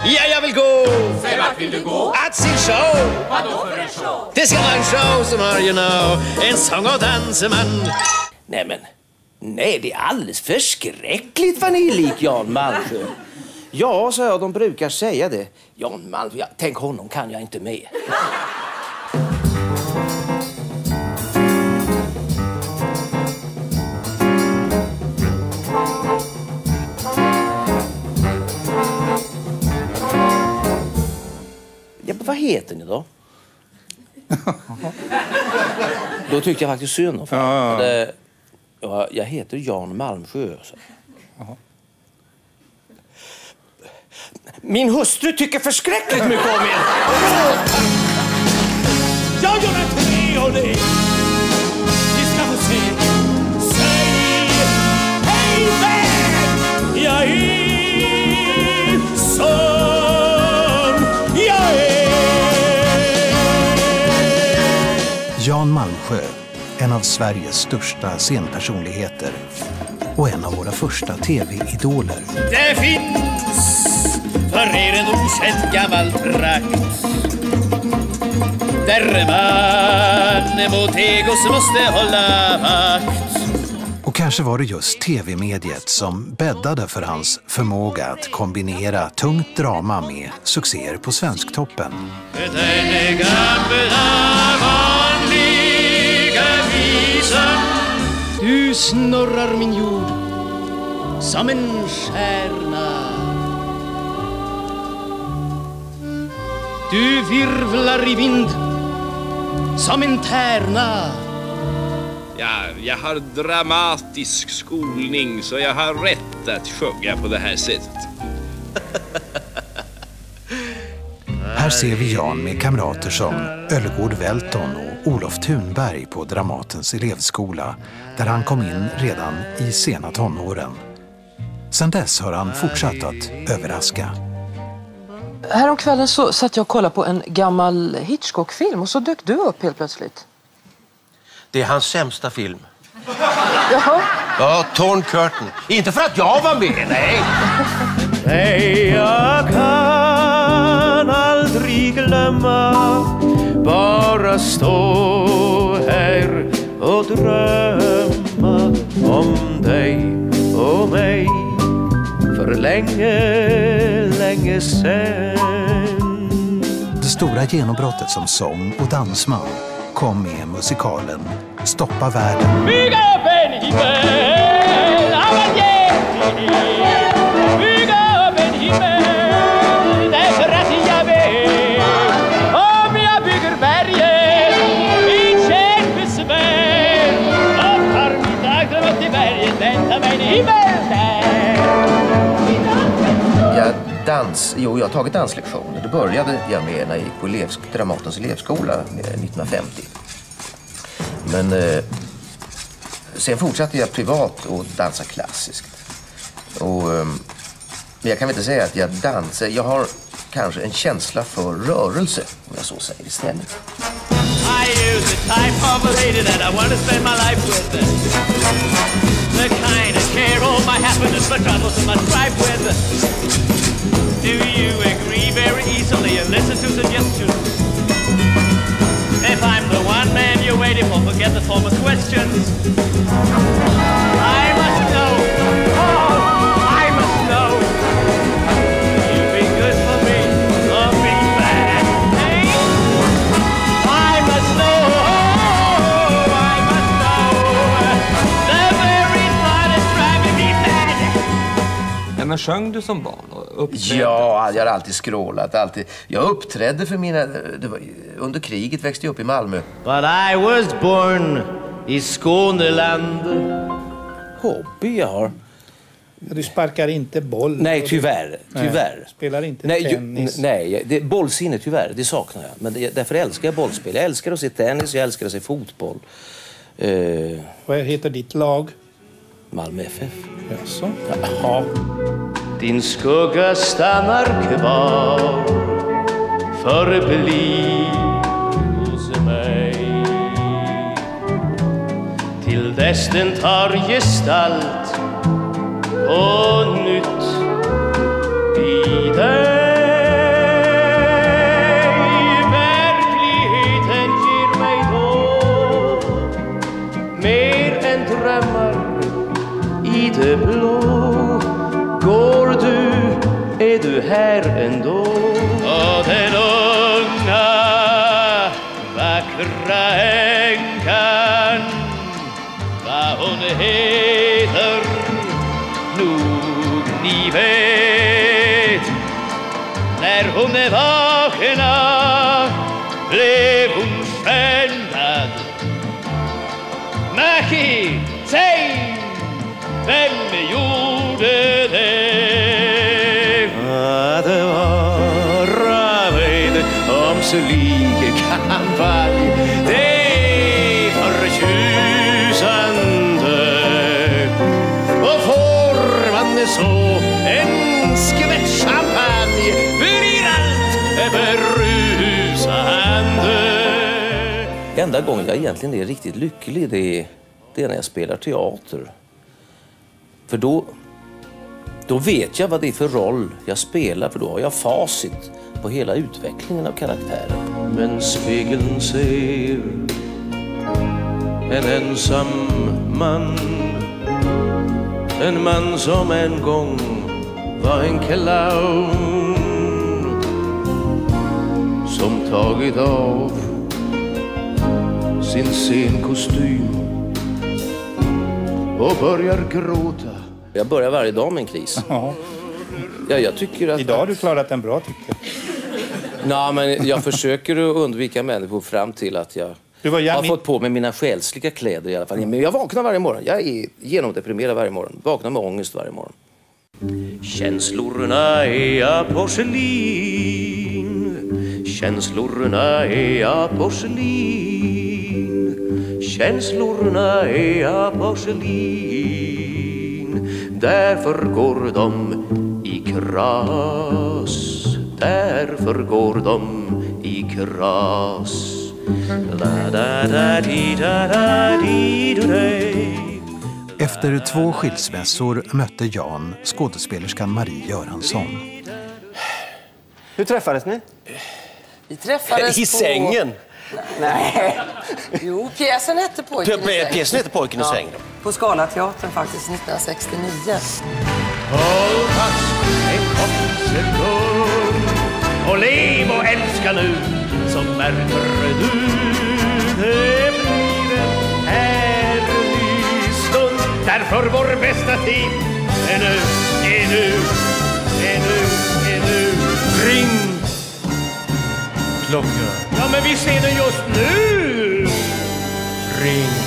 Ja, jag vill gå. Säg vart vill du gå? Att se show. Vadå för en show? Det ska vara en show som har, you know, en sång och danseman. Nej, det är alldeles förskräckligt vad ni är lik Jan Malmsjö. Ja, så de brukar säga det. Jan Malmsjö, ja, tänk honom kan jag inte med. Ja, vad heter ni då? Då tyckte jag faktiskt synd om jag heter Jan Malmsjö. Så. Min hustru tycker förskräckligt mycket om er. Jag gör en turné och det. Ni ska få se. Säg hej vän. Jag är som jag är. Jan Malmsjö, en av Sveriges största scenpersonligheter och en av våra första tv-idoler. Det finns för er en okänd gammal trakt där man mot egos måste hålla vakt. Och kanske var det just tv-mediet som bäddade för hans förmåga att kombinera tungt drama med succéer på Svensktoppen. Den gamla vanliga visan. Du snurrar min jord som en stjärna. Du virvlar i vind som en tärna. Ja, jag har dramatisk skolning så jag har rätt att sjunga på det här sättet. Här ser vi Jan med kamrater som Ölgård Välton och Olof Thunberg på Dramatens elevskola där han kom in redan i sena tonåren. Sedan dess har han fortsatt att överraska. Häromkvällen så satt jag och kollade på en gammal Hitchcock-film och så dök du upp helt plötsligt. Det är hans sämsta film. Jaha? Ja, Torn Curtain. Inte för att jag var med, nej. Nej, jag kan aldrig glömma. Bara stå här och drömma om dig och mig. För länge sen. Det stora genombrottet som sång- och dansman kom med musikalen Stoppa världen. Bygga upp en himmel av en jättehimmel. Bygga upp en himmel därför att jag vet. Om jag bygger berget i kämpesvär och tar min dagdröm upp till berget, väntar mig en himmel där. Jag har tagit danslektioner. Det började jag med när jag gick på Dramatens elevskola 1950. Men sen fortsatte jag privat och dansa klassiskt. Och jag kan väl inte säga att jag dansar. Jag har kanske en känsla för rörelse, om jag så säger istället. I use the type of a lady that I want to spend my life with. The kind of care all my happiness, my troubles and my strife with. Do you agree very easily and listen to suggestions? If I'm the one man you're waiting for, forget the former questions. I must know, I must know. You've been good for me, or been bad. Hey? I must know. The very thought is driving me mad. Ja, men sjöng du som barn? Ja, jag har alltid skrålat. Jag uppträdde för under kriget växte jag upp i Malmö. But I was born i Skåneland. Hobby jag har. Du sparkar inte boll? Nej, tyvärr. Spelar inte tennis? Nej, bollsinne tyvärr, det saknar jag. Men därför älskar jag bollspel. Jag älskar att se tennis, jag älskar att se fotboll. Vad heter ditt lag? Malmö FF. Jaså? Jaha. Din skugga stannar kvar, förbli hos mig. Till dess den tar gestalt på nytt vid dig. du här ändå? Och den unga vackra änkan, vad hon heter nog ni vet. När hon är vakna blev hon skändad. Maki, säg, vem gjorde det? Det var Ravid om så like kampanj. Det är förtjusande. Och får man så en skvätt champagne blir allt berusande. Enda gången jag egentligen är riktigt lycklig det är när jag spelar teater. För då vet jag vad det är för roll jag spelar, för då har jag facit på hela utvecklingen av karaktären. Men spegeln ser en ensam man, en man som en gång var en clown, som tagit av sin scenkostym och börjar gråta. Jag börjar varje dag med en kris. Ja. Ja, jag tycker att... Idag har du klarat den bra, tycker jag. Nej, men jag försöker att undvika människor fram till att jag har fått på mig mina själsliga kläder i alla fall. Men jag vaknar varje morgon. Jag är genomdeprimerad varje morgon. Vaknar med ångest varje morgon. Känslorna är porslin. Känslorna är porslin. Känslorna är porslin. Därför går de i kras. Därför går de i kras. Efter 2 skilsmässor mötte Jan skådespelerskan Marie Göransson. Hur träffades ni? Vi träffades i sängen. Nej. Jo, pjäsen hette Pojken i sängen. Pjäsen hette Pojken i sängen. På Scalateatern faktiskt 1969. Håll fast en kort sekund och lev och älska nu, så märker du det blir en härlig stund. Därför vår bästa tid är nu. Ring klockan. Ja, men vi ser det just nu. Ring